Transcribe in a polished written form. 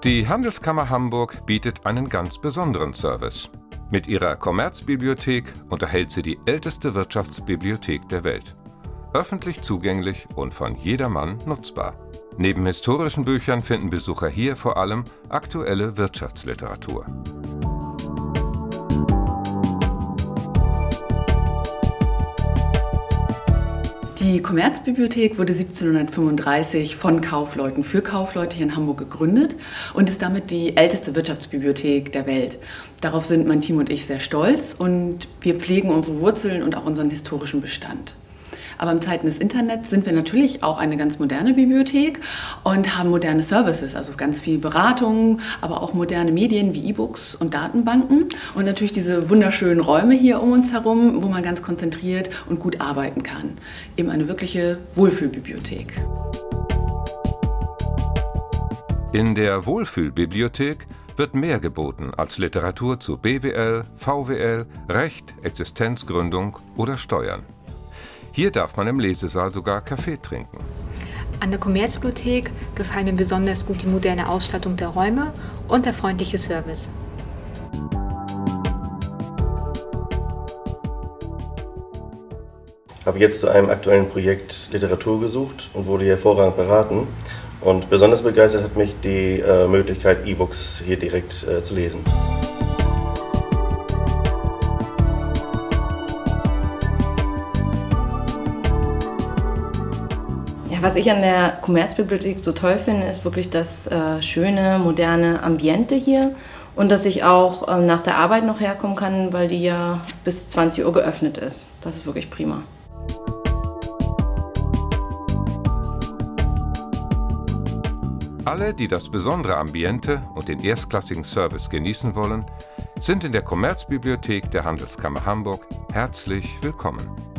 Die Handelskammer Hamburg bietet einen ganz besonderen Service. Mit ihrer Kommerzbibliothek unterhält sie die älteste Wirtschaftsbibliothek der Welt. Öffentlich zugänglich und von jedermann nutzbar. Neben historischen Büchern finden Besucher hier vor allem aktuelle Wirtschaftsliteratur. Die Kommerzbibliothek wurde 1735 von Kaufleuten für Kaufleute hier in Hamburg gegründet und ist damit die älteste Wirtschaftsbibliothek der Welt. Darauf sind mein Team und ich sehr stolz und wir pflegen unsere Wurzeln und auch unseren historischen Bestand. Aber in Zeiten des Internets sind wir natürlich auch eine ganz moderne Bibliothek und haben moderne Services, also ganz viel Beratung, aber auch moderne Medien wie E-Books und Datenbanken und natürlich diese wunderschönen Räume hier um uns herum, wo man ganz konzentriert und gut arbeiten kann. Eben eine wirkliche Wohlfühlbibliothek. In der Wohlfühlbibliothek wird mehr geboten als Literatur zu BWL, VWL, Recht, Existenzgründung oder Steuern. Hier darf man im Lesesaal sogar Kaffee trinken. An der Kommerzbibliothek gefallen mir besonders gut die moderne Ausstattung der Räume und der freundliche Service. Ich habe jetzt zu einem aktuellen Projekt Literatur gesucht und wurde hervorragend beraten. Und besonders begeistert hat mich die Möglichkeit, E-Books hier direkt zu lesen. Ja, was ich an der Kommerzbibliothek so toll finde, ist wirklich das schöne, moderne Ambiente hier und dass ich auch nach der Arbeit noch herkommen kann, weil die ja bis 20 Uhr geöffnet ist. Das ist wirklich prima. Alle, die das besondere Ambiente und den erstklassigen Service genießen wollen, sind in der Kommerzbibliothek der Handelskammer Hamburg herzlich willkommen.